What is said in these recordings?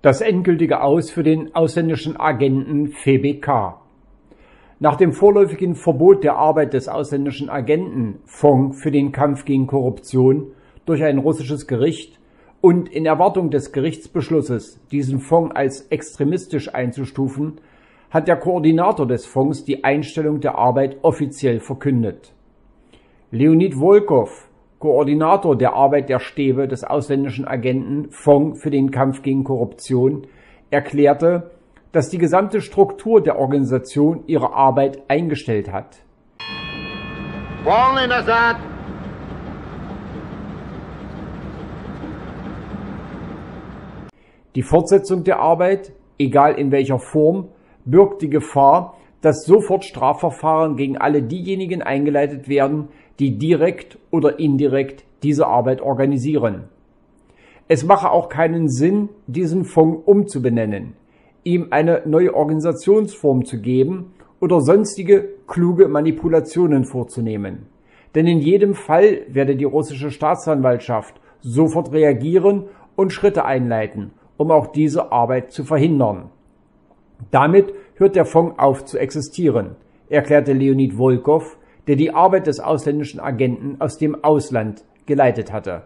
Das endgültige Aus für den ausländischen Agenten FEBK. Nach dem vorläufigen Verbot der Arbeit des ausländischen Agenten Fonds für den Kampf gegen Korruption durch ein russisches Gericht und in Erwartung des Gerichtsbeschlusses, diesen Fonds als extremistisch einzustufen, hat der Koordinator des Fonds die Einstellung der Arbeit offiziell verkündet. Leonid Volkov, Koordinator der Arbeit der Stäbe des ausländischen Agenten Fonds für den Kampf gegen Korruption, erklärte, dass die gesamte Struktur der Organisation ihre Arbeit eingestellt hat. Die Fortsetzung der Arbeit, egal in welcher Form, birgt die Gefahr, dass sofort Strafverfahren gegen alle diejenigen eingeleitet werden, die direkt oder indirekt diese Arbeit organisieren. Es mache auch keinen Sinn, diesen Fonds umzubenennen, ihm eine neue Organisationsform zu geben oder sonstige kluge Manipulationen vorzunehmen. Denn in jedem Fall werde die russische Staatsanwaltschaft sofort reagieren und Schritte einleiten, um auch diese Arbeit zu verhindern. Damit hört der Fonds auf zu existieren, erklärte Leonid Volkov, der die Arbeit des ausländischen Agenten aus dem Ausland geleitet hatte.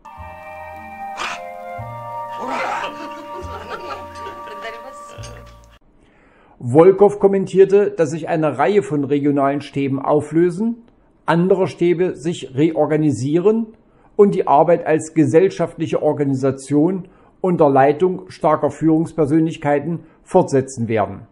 Volkov kommentierte, dass sich eine Reihe von regionalen Stäben auflösen, andere Stäbe sich reorganisieren und die Arbeit als gesellschaftliche Organisation unter Leitung starker Führungspersönlichkeiten fortsetzen werden.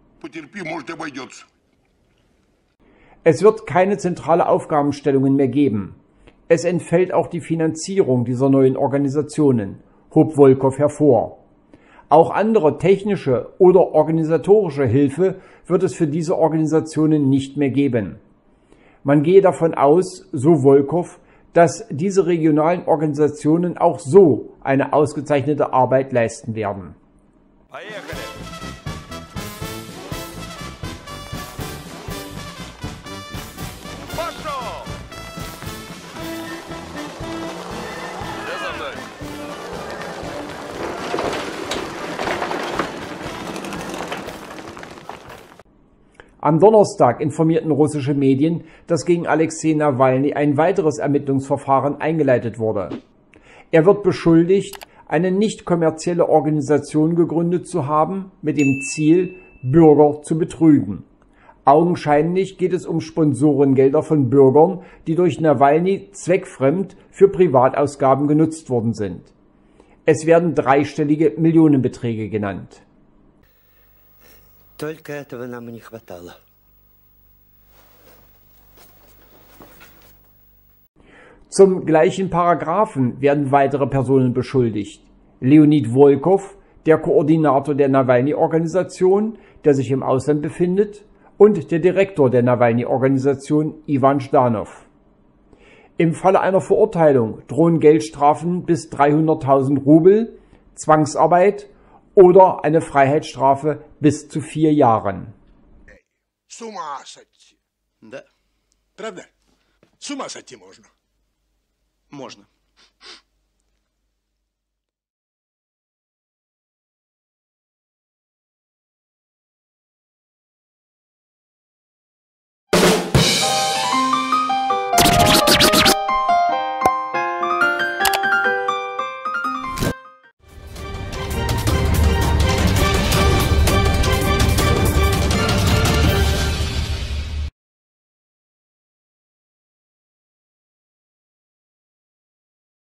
Es wird keine zentrale Aufgabenstellungen mehr geben. Es entfällt auch die Finanzierung dieser neuen Organisationen, hob Volkov hervor. Auch andere technische oder organisatorische Hilfe wird es für diese Organisationen nicht mehr geben. Man gehe davon aus, so Volkov, dass diese regionalen Organisationen auch so eine ausgezeichnete Arbeit leisten werden. Am Donnerstag informierten russische Medien, dass gegen Alexei Nawalny ein weiteres Ermittlungsverfahren eingeleitet wurde. Er wird beschuldigt, eine nicht kommerzielle Organisation gegründet zu haben, mit dem Ziel, Bürger zu betrügen. Augenscheinlich geht es um Sponsorengelder von Bürgern, die durch Nawalny zweckfremd für Privatausgaben genutzt worden sind. Es werden dreistellige Millionenbeträge genannt. Только этого нам и не хватало. Zum gleichen Paragraphen werden weitere Personen beschuldigt. Leonid Volkov, der Koordinator der Nawalny-Organisation, der sich im Ausland befindet, und der Direktor der Nawalny-Organisation, Ivan Zhdanov. Im Falle einer Verurteilung drohen Geldstrafen bis 300.000 Rubel, Zwangsarbeit oder eine Freiheitsstrafe bis zu 4 Jahren. С ума сойти. Да. Правда? С ума сойти можно. Можно.